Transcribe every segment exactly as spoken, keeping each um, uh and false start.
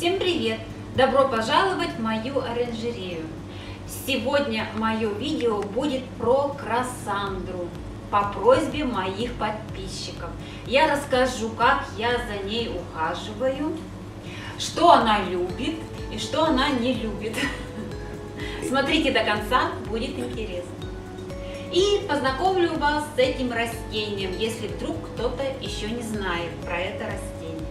Всем привет! Добро пожаловать в мою оранжерею! Сегодня мое видео будет про красандру по просьбе моих подписчиков. Я расскажу, как я за ней ухаживаю, что она любит и что она не любит. Смотрите до конца, будет интересно. И познакомлю вас с этим растением, если вдруг кто-то еще не знает про это растение.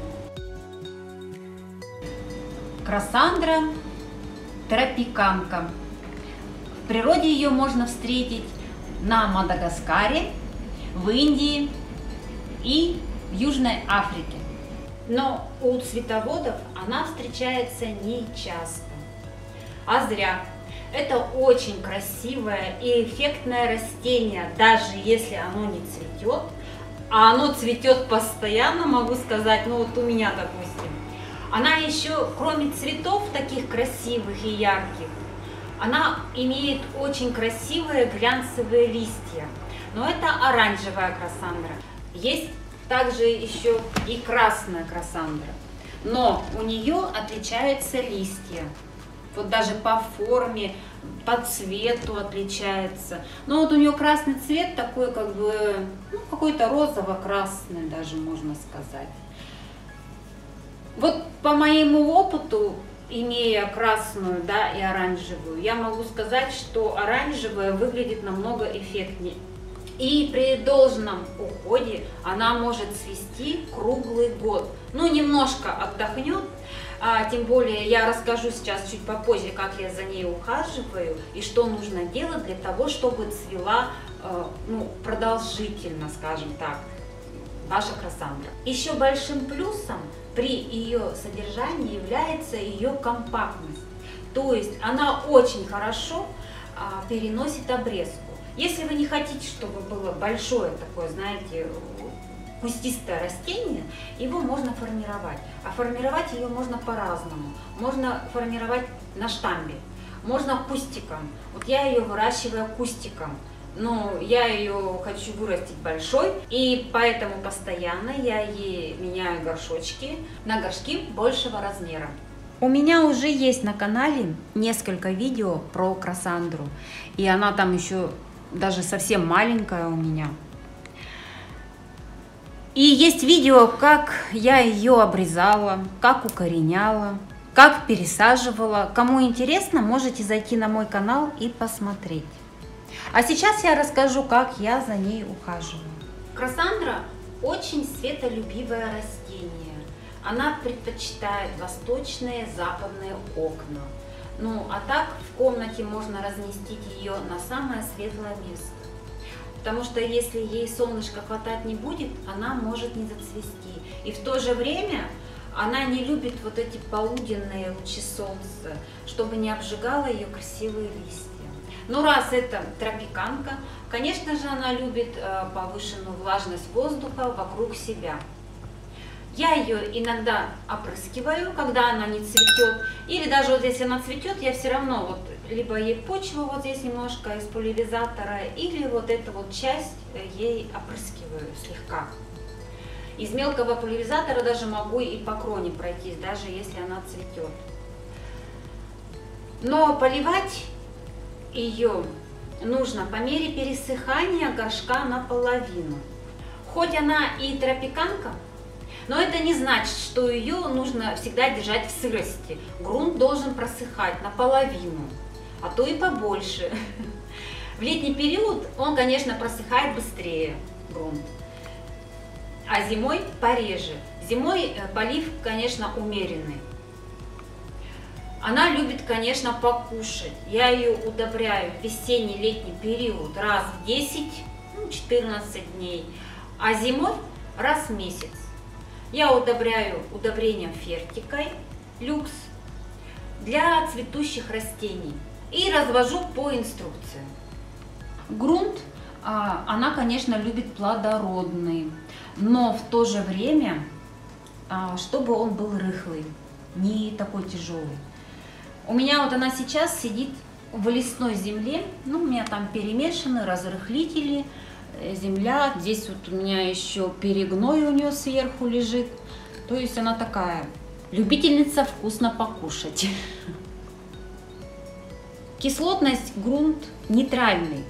Красандра тропиканка. В природе ее можно встретить на Мадагаскаре, в Индии и в Южной Африке. Но у цветоводов она встречается не часто. А зря. Это очень красивое и эффектное растение, даже если оно не цветет. А оно цветет постоянно, могу сказать, ну вот у меня, допустим. Она еще, кроме цветов таких красивых и ярких, она имеет очень красивые глянцевые листья. Но это оранжевая красандра. Есть также еще и красная красандра. Но у нее отличаются листья. Вот даже по форме, по цвету отличается. Но вот у нее красный цвет такой, как бы, ну, какой-то розово-красный даже, можно сказать. Вот по моему опыту, имея красную, да, и оранжевую, я могу сказать, что оранжевая выглядит намного эффектнее. И при должном уходе она может цвести круглый год. Ну, немножко отдохнет, а, тем более я расскажу сейчас чуть попозже, как я за ней ухаживаю и что нужно делать для того, чтобы цвела э, ну, продолжительно, скажем так, ваша красандра. Еще большим плюсом при ее содержании является ее компактность. То есть она очень хорошо а, переносит обрезку. Если вы не хотите, чтобы было большое такое, знаете, кустистое растение, его можно формировать. А формировать ее можно по-разному. Можно формировать на штамбе, можно кустиком. Вот я ее выращиваю кустиком. Но я ее хочу вырастить большой, и поэтому постоянно я ей меняю горшочки на горшки большего размера. У меня уже есть на канале несколько видео про красандру, и она там еще даже совсем маленькая у меня. И есть видео, как я ее обрезала, как укореняла, как пересаживала. Кому интересно, можете зайти на мой канал и посмотреть. А сейчас я расскажу, как я за ней ухаживаю. Красандра очень светолюбивое растение. Она предпочитает восточные, западные окна. Ну, а так в комнате можно разместить ее на самое светлое место. Потому что если ей солнышко хватать не будет, она может не зацвести. И в то же время она не любит вот эти полуденные лучи солнца, чтобы не обжигало ее красивые листья. Ну, раз это тропиканка, конечно же, она любит повышенную влажность воздуха вокруг себя. Я ее иногда опрыскиваю, когда она не цветет, или даже вот если она цветет, я все равно вот либо ей почву вот здесь немножко из пульверизатора, или вот эту вот часть ей опрыскиваю слегка. Из мелкого пульверизатора даже могу и по кроне пройтись, даже если она цветет. Но поливать ее нужно по мере пересыхания горшка наполовину. Хоть она и тропиканка, но это не значит, что ее нужно всегда держать в сырости. Грунт должен просыхать наполовину, а то и побольше. В летний период он, конечно, просыхает быстрее, грунт, а зимой пореже. Зимой полив, конечно, умеренный. Она любит, конечно, покушать. Я ее удобряю в весенний-летний период раз в десять-четырнадцать дней, а зимой раз в месяц. Я удобряю удобрением фертикой люкс для цветущих растений и развожу по инструкции. Грунт, она, конечно, любит плодородный, но в то же время, чтобы он был рыхлый, не такой тяжелый. У меня вот она сейчас сидит в лесной земле, ну, у меня там перемешаны разрыхлители, земля, здесь вот у меня еще перегной у нее сверху лежит, то есть она такая Любительница вкусно покушать. Кислотность грунт нейтральный,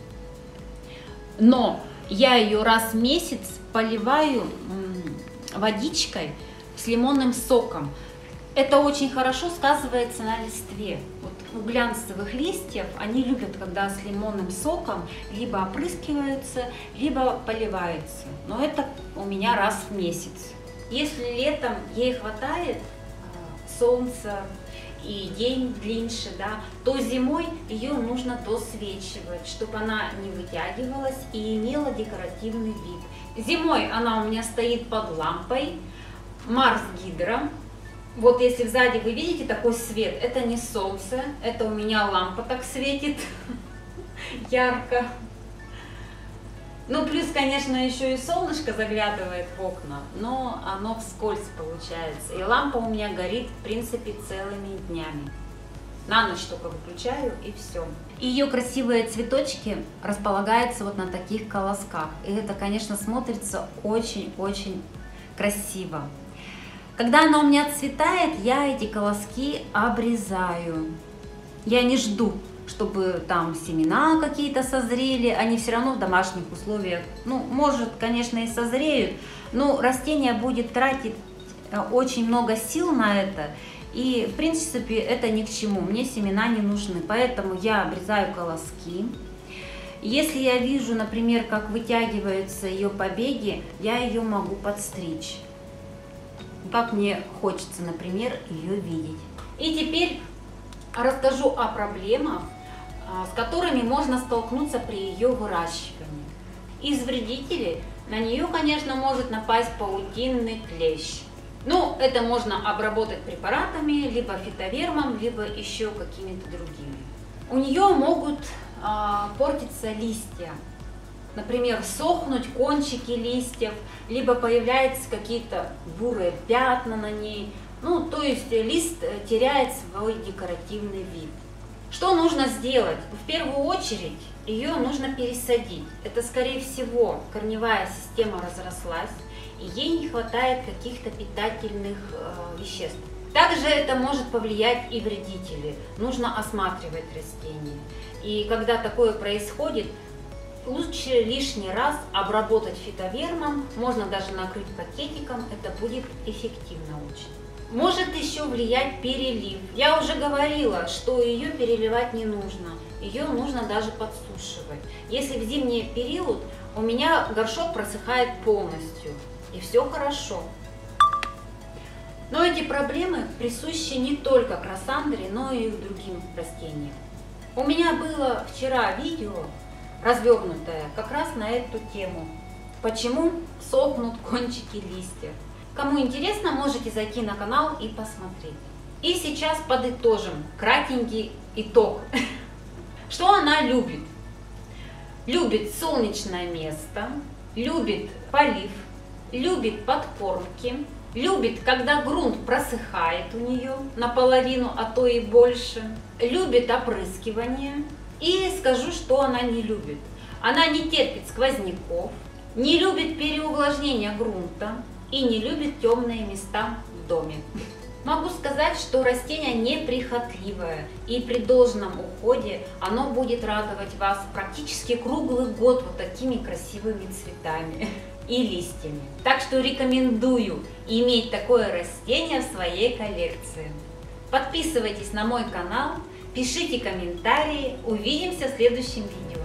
но я ее раз в месяц поливаю водичкой с лимонным соком. Это очень хорошо сказывается на листве. Вот у глянцевых листьев они любят, когда с лимонным соком либо опрыскиваются, либо поливаются. Но это у меня раз в месяц. Если летом ей хватает солнца и день длиннее, да, то зимой ее нужно досвечивать, чтобы она не вытягивалась и имела декоративный вид. Зимой она у меня стоит под лампой Марс Гидро. Вот если сзади вы видите такой свет, это не солнце, это у меня лампа так светит ярко. Ну, плюс, конечно, еще и солнышко заглядывает в окна, но оно вскользь получается. И лампа у меня горит, в принципе, целыми днями. На ночь только выключаю, и все. Ее красивые цветочки располагаются вот на таких колосках. И это, конечно, смотрится очень-очень красиво. Когда она у меня отцветает, я эти колоски обрезаю. Я не жду, чтобы там семена какие-то созрели, они все равно в домашних условиях, ну, может, конечно, и созреют, но растение будет тратить очень много сил на это, и, в принципе, это ни к чему, мне семена не нужны, поэтому я обрезаю колоски. Если я вижу, например, как вытягиваются ее побеги, я ее могу подстричь, как мне хочется, например, ее видеть. И теперь расскажу о проблемах, с которыми можно столкнуться при ее выращивании. Из вредителей на нее, конечно, может напасть паутинный клещ. Ну, это можно обработать препаратами, либо фитовермом, либо еще какими-то другими. У нее могут а, портиться листья. Например, сохнуть кончики листьев, либо появляются какие-то бурые пятна на ней. Ну, то есть лист теряет свой декоративный вид. Что нужно сделать? В первую очередь ее нужно пересадить. Это, скорее всего, корневая система разрослась, и ей не хватает каких-то питательных э, веществ. Также это может повлиять и вредители. Нужно осматривать растения. И когда такое происходит, лучше лишний раз обработать фитовермом, можно даже накрыть пакетиком, это будет эффективно очень. Может еще влиять перелив. Я уже говорила, что ее переливать не нужно. Ее нужно даже подсушивать. Если в зимний период у меня горшок просыхает полностью, и все хорошо. Но эти проблемы присущи не только красандре, но и другим растениям. У меня было вчера видео развернутое как раз на эту тему. Почему сохнут кончики листьев. Кому интересно, можете зайти на канал и посмотреть. И сейчас подытожим кратенький итог. Что она любит? Любит солнечное место, любит полив, любит подкормки, любит, когда грунт просыхает у нее наполовину, а то и больше, любит опрыскивание. И скажу, что она не любит. Она не терпит сквозняков, не любит переувлажнения грунта и не любит темные места в доме. Могу сказать, что растение неприхотливое, и при должном уходе оно будет радовать вас практически круглый год вот такими красивыми цветами и листьями. Так что рекомендую иметь такое растение в своей коллекции. Подписывайтесь на мой канал, пишите комментарии, увидимся в следующем видео.